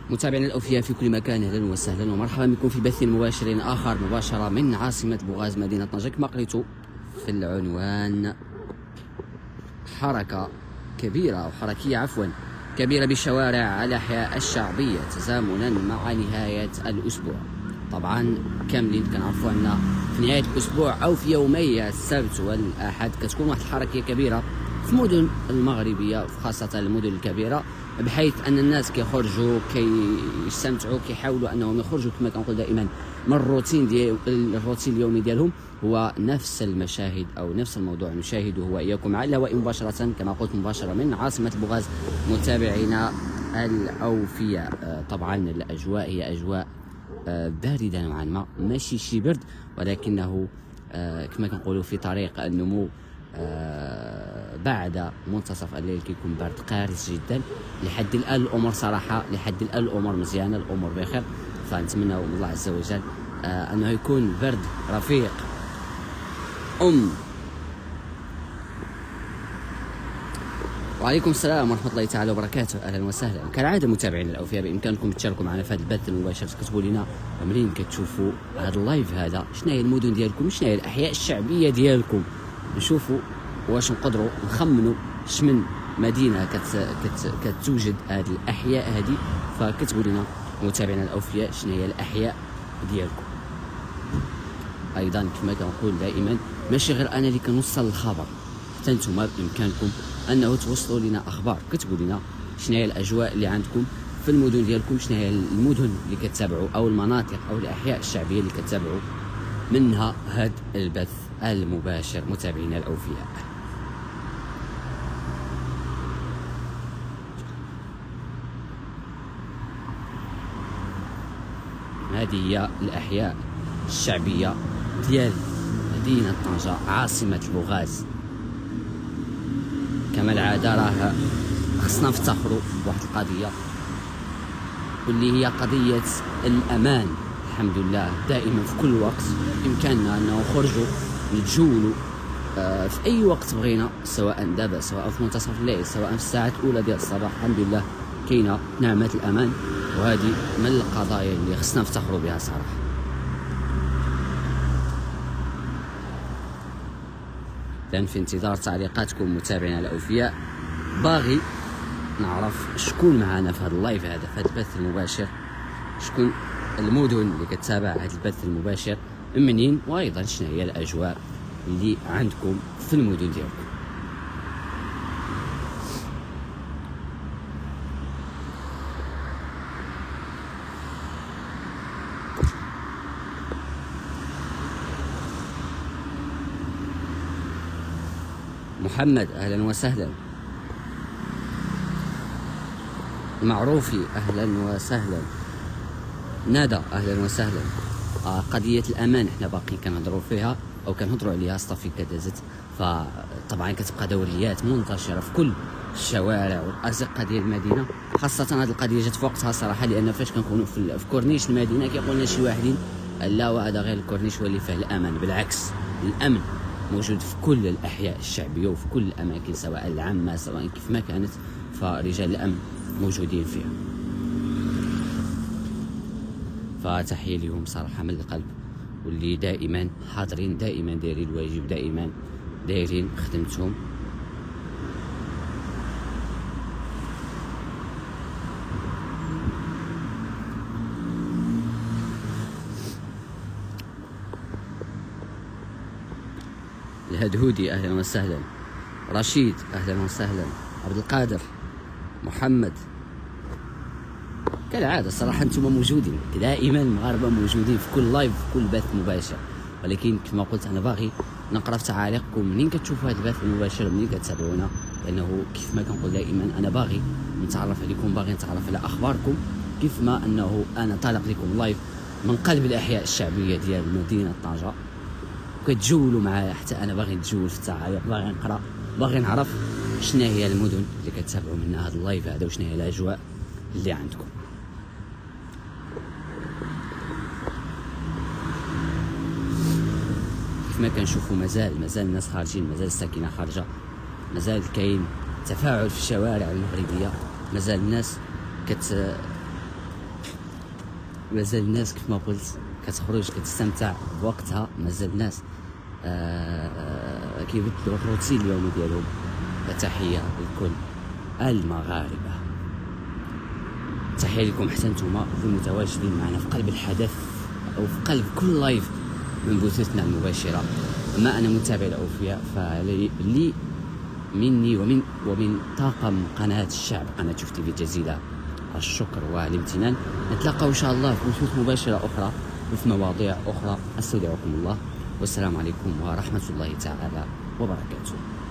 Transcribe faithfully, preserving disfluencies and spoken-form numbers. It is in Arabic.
متابعينا الأوفياء في كل مكان، أهلا وسهلا ومرحبا بكم في بث مباشر آخر مباشرة من عاصمة بوغاز مدينة طنجة. كما قريتوا في العنوان، حركة كبيرة أو حركية عفوا كبيرة بالشوارع الأحياء الشعبية تزامنا مع نهاية الأسبوع. طبعا كاملين كنعرفوا أن في نهاية الأسبوع أو في يومي السبت والأحد كتكون واحد الحركية كبيرة في المدن المغربية، خاصة المدن الكبيرة، بحيث ان الناس كيخرجوا كيستمتعوا كيحاولوا انهم يخرجوا كما كنقول دائما من الروتين ديال الروتين اليومي ديالهم. هو نفس المشاهد او نفس الموضوع نشاهده واياكم على الهواء مباشره كما قلت مباشره من عاصمه بوغاز. متابعينا الاوفياء، طبعا الاجواء هي اجواء بارده نوعا ما، ماشي شي برد، ولكنه كما كنقولوا في طريق النمو. آه بعد منتصف الليل كيكون برد قارس جدا. لحد الان الامور صراحه لحد الان الامور مزيانه، الامور بخير، فنتمنى من الله عز وجل آه انه يكون برد رفيق. ام وعليكم السلام ورحمه الله تعالى وبركاته، اهلا وسهلا. كالعاده متابعينا الاوفياء بامكانكم تشاركوا معنا في هذا البث المباشر، تكتبوا لنا منين كتشوفوا هذا اللايف هذا، شنو هي المدن ديالكم، شنو هي الاحياء الشعبيه ديالكم، نشوفوا واش نقدروا نخمنوا شمن مدينه كت كت كتوجد هذه الاحياء هذه. فكتبوا لنا متابعينا الاوفياء شنو هي الاحياء ديالكم. ايضا كما كنقول دائما ماشي غير انا اللي كنوصل الخبر، حتى نتوما بامكانكم انه توصلوا لنا اخبار. كتبوا لنا شنو هي الاجواء اللي عندكم في المدن ديالكم، شنو هي المدن اللي كتتابعوا او المناطق او الاحياء الشعبيه اللي كتتابعوا منها هذا البث المباشر متابعينا الاوفياء. هذه هي الأحياء الشعبية ديال مدينة طنجة عاصمة بوغاز. كما العادة راه خصنا نفتخروا بواحد القضية واللي هي قضية الأمان. الحمد لله دائما في كل وقت بإمكاننا أنه نخرجوا نتجولوا آه في أي وقت بغينا، سواء دابا سواء في منتصف الليل سواء في الساعات الأولى ديال الصباح. الحمد لله كاينة نعمة الأمان، وهذه من القضايا اللي خصنا نفتخروا بها صراحه. لان في انتظار تعليقاتكم متابعينا الاوفياء. باغي نعرف شكون معنا في هذا اللايف هذا، في هذا البث المباشر، شكون المدن اللي كتتابع هذا البث المباشر منين، وايضا شنو هي الاجواء اللي عندكم في المدن ديالكم. محمد اهلا وسهلا. معروفي اهلا وسهلا. ندى اهلا وسهلا. آه قضيه الامان احنا باقيين كنهضروا فيها او كنهضروا عليها صافي كدازت، فطبعا كتبقى دوريات منتشره في كل الشوارع والازقه ديال المدينه. خاصه هذه القضيه جات في وقتها صراحه، لان فاش كنكونوا في كورنيش المدينه كيقول لنا شي واحدين لا وهذا غير الكورنيش هو اللي فيه الامان. بالعكس، الامن موجود في كل الأحياء الشعبية وفي كل الأماكن سواء العامة سواء كيف ما كانت، فرجال الأمن موجودين فيها. فتحية لهم صراحة من القلب، واللي دائما حاضرين، دائما دايرين الواجب، دائما دايرين خدمتهم. الهدهودي اهلا وسهلا. رشيد اهلا وسهلا. عبد القادر، محمد، كالعاده صراحه انتم موجودين دائما، المغاربه موجودين في كل لايف في كل بث مباشر، ولكن كما قلت انا باغي نقرا في تعاليقكم منين كتشوفوا هذا البث المباشر، منين كتتابعونا، لانه كيف ما كنقول دائما انا باغي نتعرف عليكم، باغي نتعرف على اخباركم، كيف ما انه انا طالق لكم لايف من قلب الاحياء الشعبيه ديال مدينه طنجه، كتجولوا معايا حتى انا باغي نتجول في التعاليق، باغي نقرا، باغي نعرف شنو هي المدن اللي كتتابعوا منها هذا اللايف هذا وشنو هي الاجواء اللي عندكم. كيف ما كنشوفوا مازال مازال الناس خارجين، مازال الساكنه خارجه، مازال كاين تفاعل في الشوارع المغربيه، مازال الناس كت مازال الناس كيف ما قلت كتخرج كتستمتع بوقتها، مازال الناس آه كيبدلوا الروتين اليومي ديالهم. تحيه لكل المغاربه، تحيه لكم حتى نتوما اللي متواجدين معنا في قلب الحدث او في قلب كل لايف من بثوثنا المباشره. اما انا متابع الاوفياء فلي مني ومن ومن طاقم قناه الشعب قناه شوف تي في جزيله الشكر والامتنان. نتلاقاو ان شاء الله في بثوث مباشره اخرى وفي مواضيع اخرى. استودعكم الله والسلام عليكم ورحمه الله تعالى وبركاته.